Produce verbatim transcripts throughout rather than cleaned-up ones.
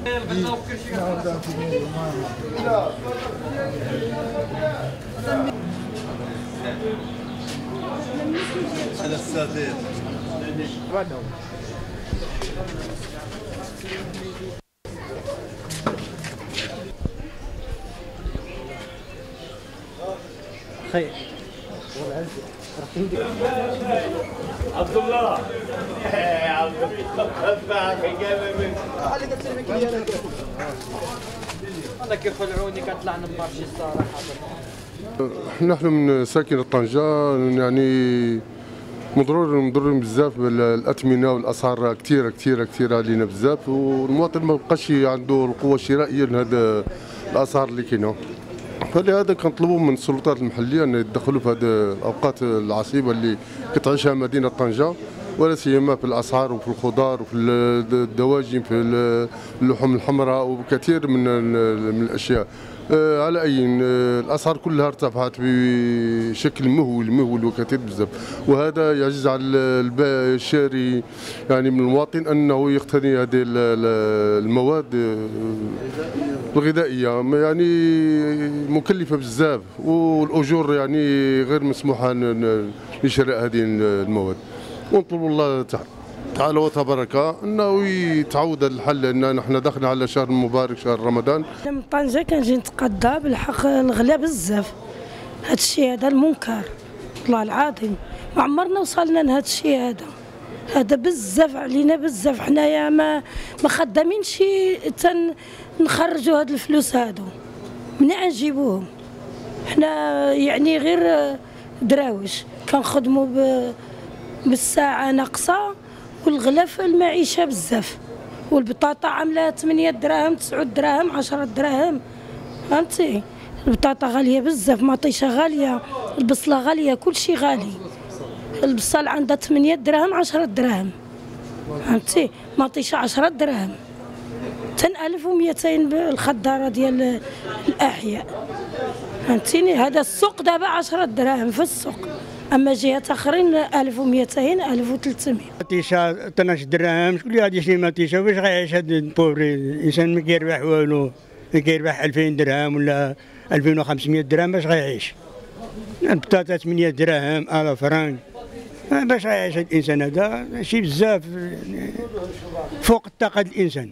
على السادات خير عبد الله يا عبد الله انا كيف العوني كطلع نمارشي الصراحه. نحن من ساكنة طنجة يعني مضرور مضرورين بزاف بالاثمنه والاسعار كثيره كثيره كثيره علينا بزاف، والمواطن ما بقاش عنده القوه الشرائيه لهذا الاسعار اللي كاينه. فلهذا كنطلبوا من السلطات المحليه ان يتدخلوا في هذه الاوقات العصيبه اللي كتعيشها مدينه طنجه، ولا سيما في الاسعار وفي الخضار وفي الدواجن في اللحوم الحمراء وكثير من من الاشياء. على اي الاسعار كلها ارتفعت بشكل مهول مهول وكثير بزاف، وهذا يعجز على الشاري يعني من المواطن انه يقتني هذه المواد الغذائيه، يعني مكلفه بزاف والاجور يعني غير مسموحه لشراء هذه المواد. ونطلب الله تعالى وتبارك انه يتعود الحل، لان نحن داخلين على شهر مبارك شهر رمضان. من طنجه كنجي نتقضى بالحق الغلا بزاف، هذا الشيء هذا المنكر والله العظيم ما عمرنا وصلنا لهذا الشيء هذا، هذا بزاف علينا بزاف. حنايا ما ما خدامينش نخرجوا هاد الفلوس هادو، منين نجيبوهم؟ حنا يعني غير دراوش كنخدموا بالساعه ناقصه، والغلا في المعيشه بزاف، والبطاطا عامله ثمانية دراهم تسعة دراهم عشرة دراهم، فهمتي؟ البطاطا غاليه بزاف، مطيشه غاليه، البصله غاليه، كل شيء غالي. البصل عندها ثمانية دراهم عشرة دراهم، فهمتي؟ مطيشه عشرة دراهم، تن ألف ومئتين الخضاره ديال الاحياء، فهمتيني؟ هذا السوق دابا عشرة دراهم في السوق، اما جهات اخرين ألف ومئتين ألف وثلاثمئة. مطيشه اثنا عشر درهم، شكون اللي غادي يشري مطيشه؟ واش غيعيش هذا البوفري؟ الانسان ما كيربح والو، ما كيربح ألفين درهم ولا ألفين وخمسمئة درهم، باش غيعيش؟ البطاطا ثمانية دراهم ألف فرنك، باش غيعيش هذا الانسان؟ هذا شي بزاف فوق الطاقه ديال الانسان.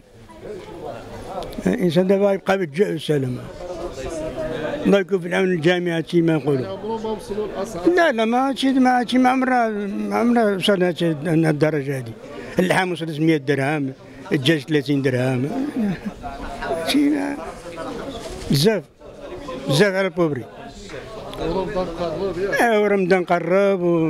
الانسان دابا يبقى بالجوع والسلامه. الله يكون في العون الجامعة كيما نقولوا. لا لا ما هادشي ما هادشي ما عمرها ما عمرها وصلت لهاد الدرجة هادي. اللحم وصل ثلاثمئة درهم، الدجاج ثلاثين درهم. شي بزاف بزاف على البوبري. ورمضان قرب ياك. ورمضان قرب و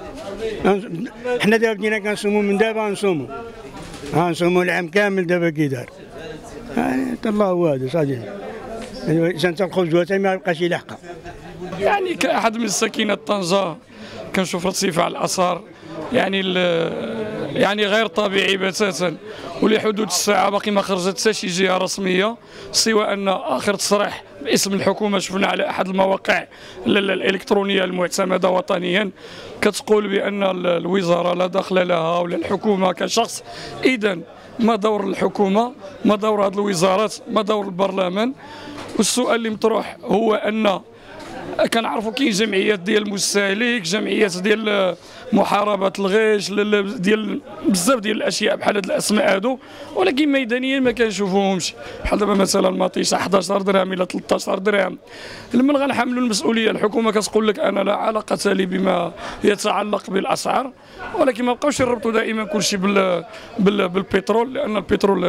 حنا دابا بدينا كنصوموا من دابا نصوموا. غنصوموا العام كامل دابا كي دار. الله هو هذا صادق. الانسان تلقى جواتها ما يبقاش يلحقها. يعني كأحد من ساكنة طنجة كنشوف ارتفاع الاسعار يعني يعني غير طبيعي بتاتا، ولحدود الساعه باقي ما خرجت حتى شي جهه رسميه، سوى ان اخر تصريح باسم الحكومه شفنا على احد المواقع الالكترونيه المعتمده وطنيا كتقول بان الوزاره لا دخل لها ولا الحكومه كشخص. اذا ما دور الحكومه؟ ما دور هذه الوزارات؟ ما دور البرلمان؟ والسؤال اللي مطروح هو ان كنعرفوا كاين جمعيات ديال المستهلك، جمعيات ديال محاربه الغش، ديال بزاف ديال الاشياء بحال هاد الاسماء هادو، ولكن ميدانيا ما كنشوفوهمش. بحال دابا مثلا المطيشه أحد عشر درهم الى ثلاثة عشر درهم. لمن غنحملوا المسؤوليه؟ الحكومه كتقول لك انا لا علاقه لي بما يتعلق بالاسعار، ولكن ما بقاوش يربطوا دائما كل شيء بال بالبترول، لان البترول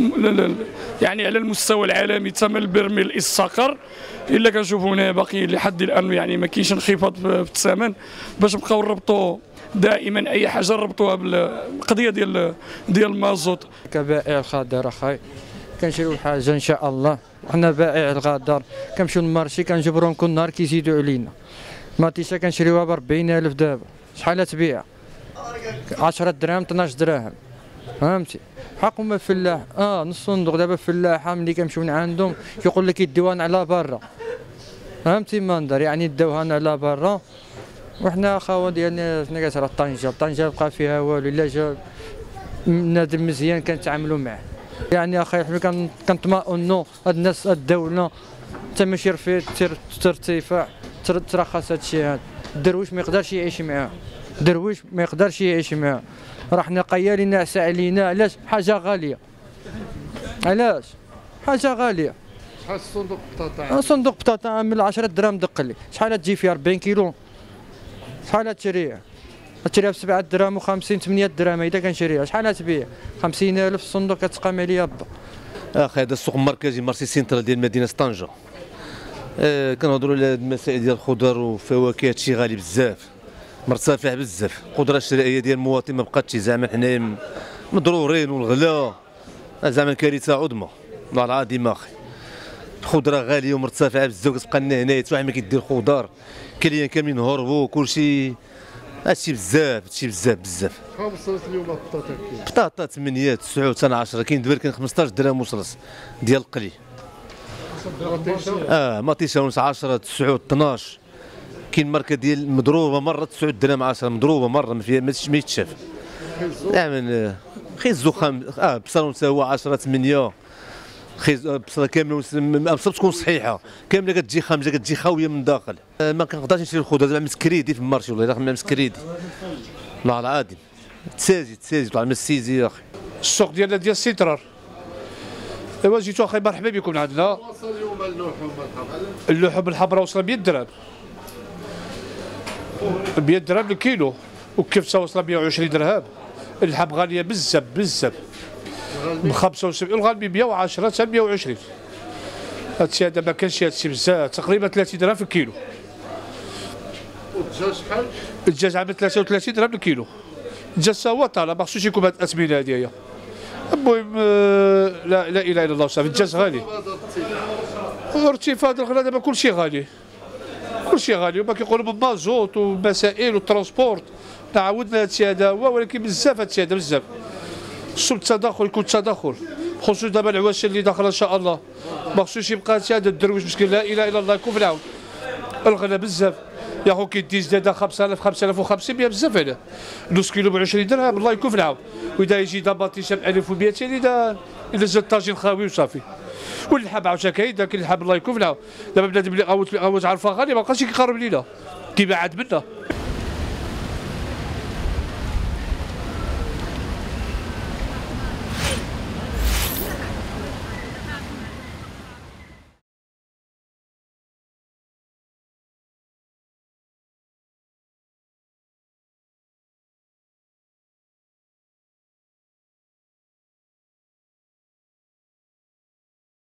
يعني على المستوى العالمي ثمن البرميل استقر، الا كنشوفوا هنا باقي لحد الان يعني ما كاينش انخفاض في الثمن. باش نبقاو نربطوا دائما اي حاجه نربطوها بالقضيه ديال ديال المازوت. كبائع الخضر اخاي كنشريو الحاجه ان شاء الله، وحنا بائع الغدار كنمشيو للمارشي كنجبروهم كل نهار كيزيدوا علينا. ماتيشه كنشريوها ب أربعين ألف دابا، شحال تبيع؟ عشرة دراهم اثنا عشر دراهم، فهمتي؟ حق هما الفلاح اه نص صندوق دابا الفلاحه ملي كنمشيو من عندهم كيقول لك يديوها على برا، فهمتي المنظر؟ يعني داوها على برا، وحنا خاوه ديالنا حنا كترى طنجه، طنجه بقى فيها والو، الا جا بنادم مزيان كنتعاملوا معاه. يعني اخي حنا كنطمئنوا هاد الناس الدوله حتى ماشي رفيع ترتفع ترخص هاد الشيء هذا. الدرويش ما يقدرش يعيش معاه، الدرويش ما يقدرش يعيش معاه. راه حنا قيالين ناعسه علينا. علاش؟ حاجه غاليه. علاش؟ حاجه غاليه. شحال الصندوق بطاطا؟ صندوق بطاطا من عشرة دراهم دقلي. شحال تجي فيها أربعين كيلو؟ شحال تشريها؟ تشريها ب سبعة دراهم وخمسين ثمانية دراهم. اذا كنشريها شحال تبيع؟ خمسين ألف في الصندوق كتقام عليا با. اخي هذا السوق المركزي مارسي سنترال ديال مدينه طنجه. آه كنهضروا على المسائل ديال الخضر والفواكه. هادشي غالي بزاف، مرتفع بزاف. القدره الشرائيه ديال المواطن ما بقاتش. زعما حنا مضرورين والغلا زعما كارثه عظمى والله العظيم. اخي الخضره غاليه ومرتفعه بزاف. كتبقى لنا هنا حتى واحد ما كيدير خضار، كليان كاملين هربوا كلشي. هادشي بزاف، هادشي بزاف بزاف. شحال وصلت اليوم البطاطا كيلو؟ بطاطا ثمانية تسعة حتى عشرة. كاين دابا كاين خمسطاش درهم وصلت ديال القلي. اه مطيشه ونص عشرة تسعة اثناش. كاين ماركه ديال مضروبه مره تسعة درهم عشرة مضروبه مره ما فيها ما يتشاف. زعما خيزو خام اه بصل حتى هو عشرة ثمانية. خيز بصله كامله بصله تكون صحيحه كامله كتجي خامجه كتجي خاويه من الداخل. آه ما كنقدرش نشري الخضر زعما مسكريدي في المارشي والله الا مسكريدي والله العظيم. تسازي تسازي طلع من السيزي يا اخي. السوق ديالنا ديال السيترار. ايوا جيتو اخي مرحبا بكم عندنا. وصل اليوم اللحوم الحمراء؟ اللحوم الحمراء وصل مية درهم. مية درهم الكيلو. والكبسه وصل مية وعشرين درهم. اللحم غاليه بزاف بزاف. ب خمسة وسبعين الغالبي مية وعشرة حتى مية وعشرين. هادشي هذا ما كانش هادشي بزاف. تقريبا ثلاثين درهم في الكيلو. والدجاج شحال؟ الدجاج عامل ثلاثة وثلاثين درهم الكيلو. الدجاج هو طالع ما خصوش يكون هاد الاثمنه هادي. المهم لا لا اله الا الله صافي. الدجاج غالي. ارتفاع الغلا دابا كلشي غالي. كلشي غالي وما كيقولوا بالمازوت والمسائل والترونسبورت. عاودنا هادشي هذا هو ولكن بزاف هادشي هذا بزاف. خصو التداخل يكون تداخل خصوصا دابا العواشر اللي داخله ان شاء الله. ما خصوش يبقى هادشي هذا الدرويش مسكين لا اله الا الله يكون في العون. الغلا بزاف يا خو كيدي زاده خمسة آلاف خمسة آلاف وخمسمية بزاف عليه. نص كيلو ب عشرين درهم الله يكون في العون. واذا يجي داباطيشه ب ألف ومئتين اذا اذا زاد طاجين خاوي وصافي. واللحم عاوتاني كاين داك اللحم الله يكون في العون. دابا بنادم اللي غاوت غاوت عرفه غالي ما بقاش كيقرب لينا كيما عاد منا.